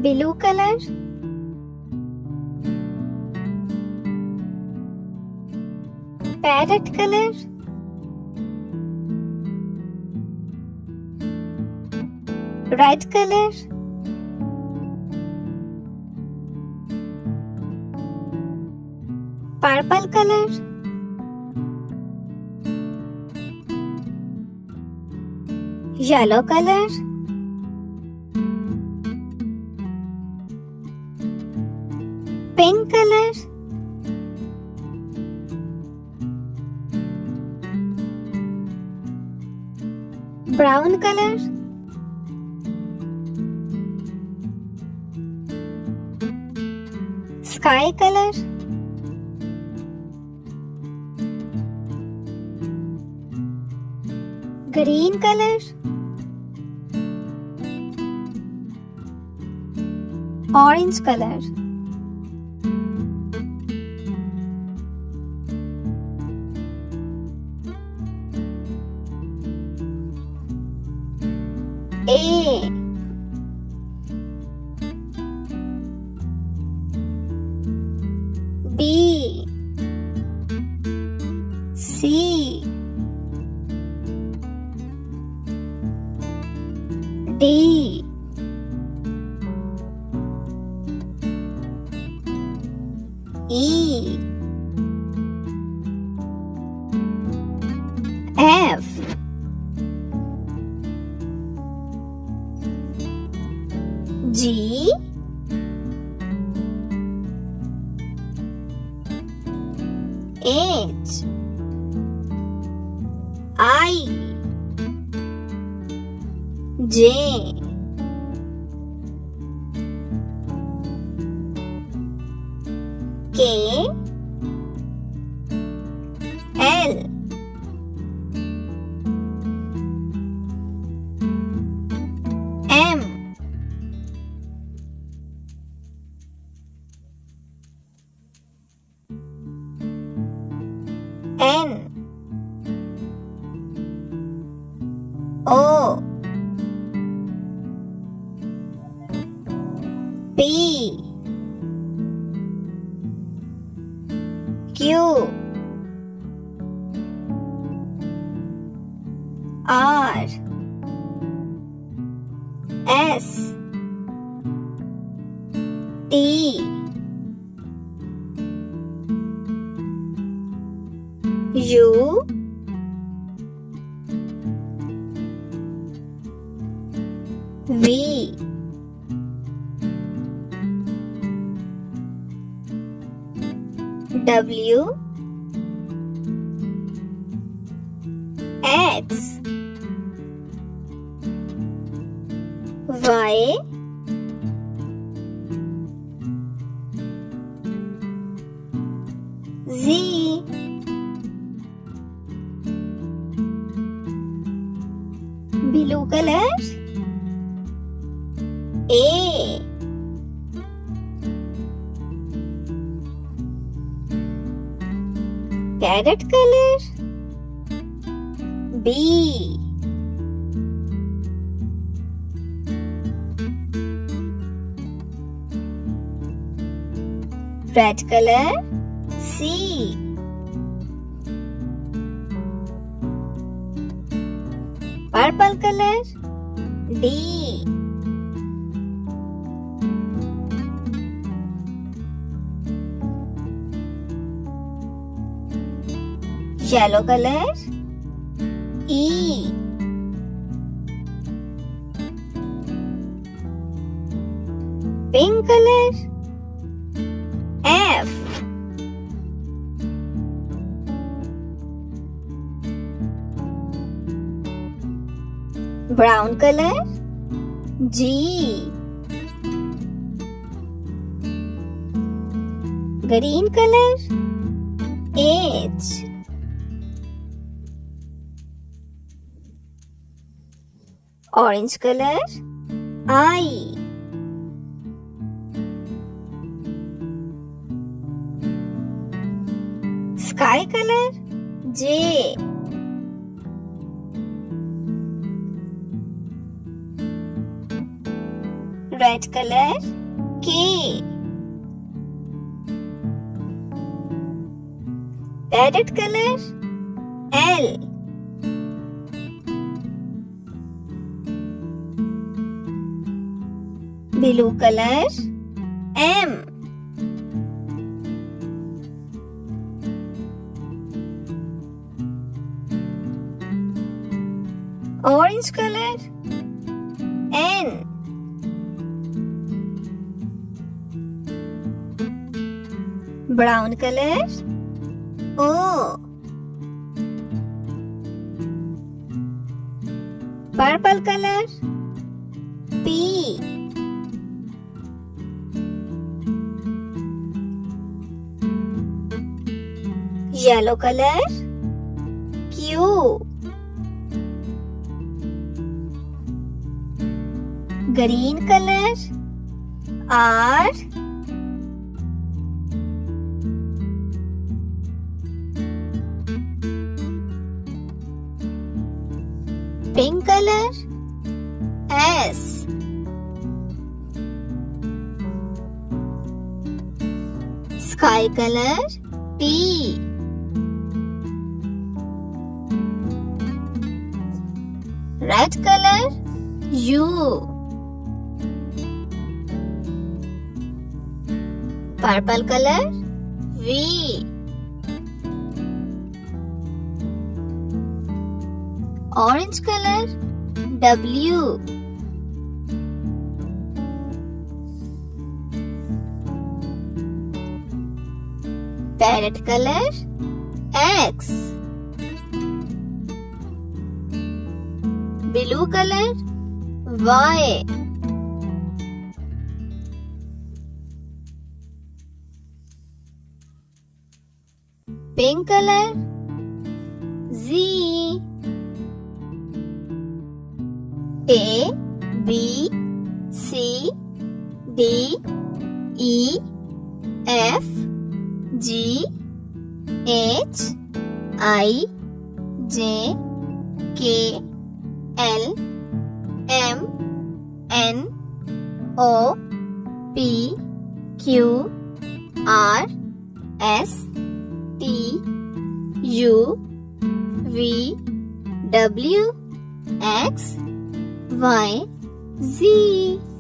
blue color, parrot color, red color, purple color, yellow color, pink color, brown color, sky color, green color, orange color, A, B, C, D, E, F, G, H, I, J, K, L, M, N, O, P, Q, R, S, T, U, V, W, X, Y, Z, blue color, A, carrot color, B, red color, C, purple color, D, yellow color, E, pink color, F, brown color, G, green color, H, orange color, I, sky color, J, red color, K. Parrot color, L. Blue color, M. Orange color, N. Brown color, O. Purple color, P. Yellow color, Q. Green color, R. Pink color, S. Sky color, T. Red color, U. Purple color, V. Orange color, W. Parrot color, X. Blue color, Y. Pink color, Z. A, B, C, D, E, F, G, H, I, J, K, L, M, N, O, P, Q, R, S, T, U, V, W, X, Y, Z.